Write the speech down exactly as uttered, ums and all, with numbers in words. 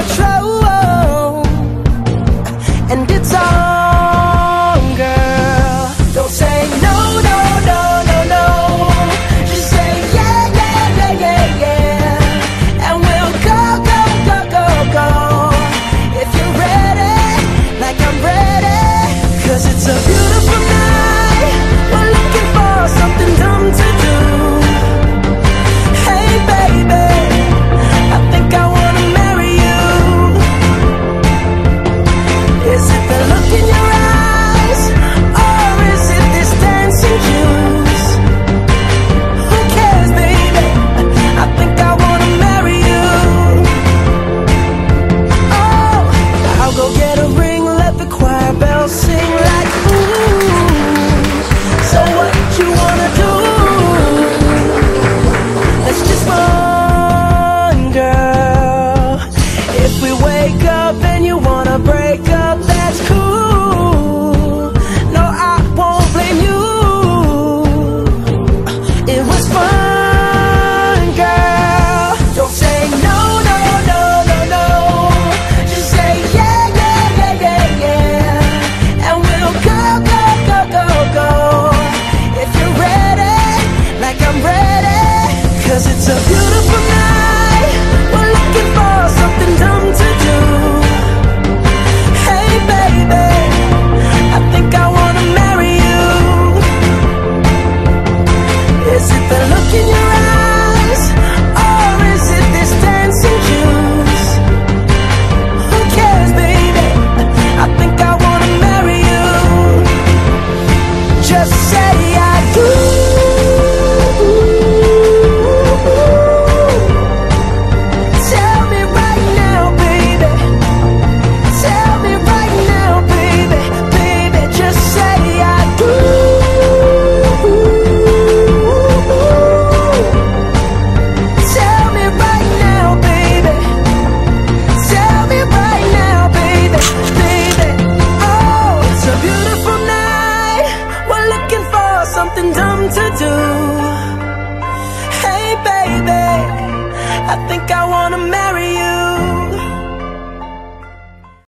control, and it's on, girl. Don't say no, no, no, no, no. Just say yeah, yeah, yeah, yeah, yeah. And we'll go, go, go, go, go. If you're ready, like I'm ready. Cause it's a beautiful night. We're looking for something dumb to do. Hey baby, I think I wanna marry you. Is it the look in your eyes, or is it this dancing juice? Who cares, baby? I think I wanna marry you. Oh, I'll go get a ring, let the choir bells sing like ooh. So what you wanna do? Let's just run, girl. If we wake up and you wanna break up,